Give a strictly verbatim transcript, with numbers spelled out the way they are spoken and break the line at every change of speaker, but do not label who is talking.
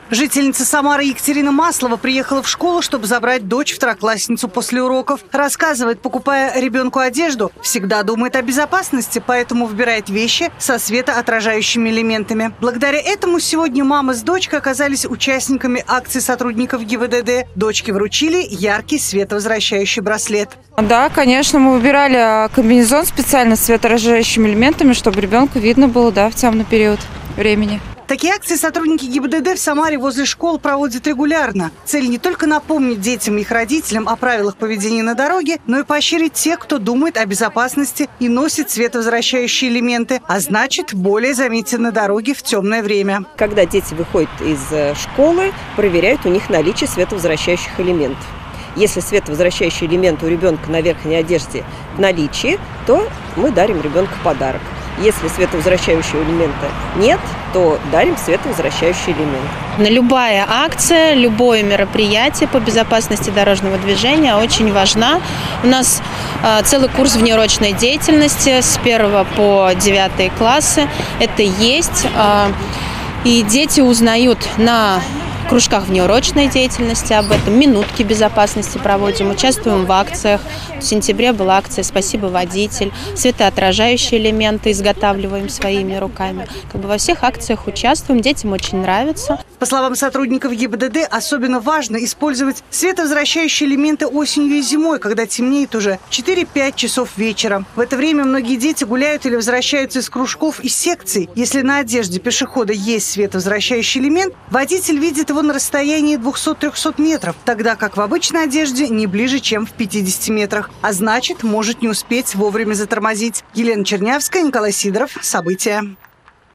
Жительница Самары Екатерина Маслова приехала в школу, чтобы забрать дочь, второклассницу, после уроков. Рассказывает, покупая ребенку одежду, всегда думает о безопасности, поэтому выбирает вещи со светоотражающими элементами. Благодаря этому сегодня мама с дочкой оказались участниками акции сотрудников ГИБДД. Дочке вручили яркий световозвращающий браслет.
Да, конечно, мы выбирали комбинезон специально с светоотражающими элементами, чтобы ребенку видно было, да, в темный период времени.
Такие акции сотрудники ГИБДД в Самаре возле школ проводят регулярно. Цель не только напомнить детям и их родителям о правилах поведения на дороге, но и поощрить тех, кто думает о безопасности и носит световозвращающие элементы, а значит, более заметен на дороге в темное время.
Когда дети выходят из школы, проверяют у них наличие световозвращающих элементов. Если световозвращающий элемент у ребенка на верхней одежде в наличии, то мы дарим ребенку подарок. Если световозвращающего элемента нет, то дарим световозвращающий элемент.
Любая акция, любое мероприятие по безопасности дорожного движения очень важна. У нас э, целый курс внеурочной деятельности с первого по девятый классы. Это есть. Э, и дети узнают на кружках внеурочной деятельности об этом, минутки безопасности проводим, участвуем в акциях. В сентябре была акция «Спасибо, водитель», светоотражающие элементы изготавливаем своими руками. Как бы во всех акциях участвуем, детям очень нравится.
По словам сотрудников ГИБДД, особенно важно использовать световозвращающие элементы осенью и зимой, когда темнеет уже четыре-пять часов вечера. В это время многие дети гуляют или возвращаются из кружков и секций. Если на одежде пешехода есть световозвращающий элемент, водитель видит его на расстоянии двухсот-трехсот метров, тогда как в обычной одежде не ближе, чем в пятидесяти метрах. А значит, может не успеть вовремя затормозить. Елена Чернявская, Николай Сидоров. События.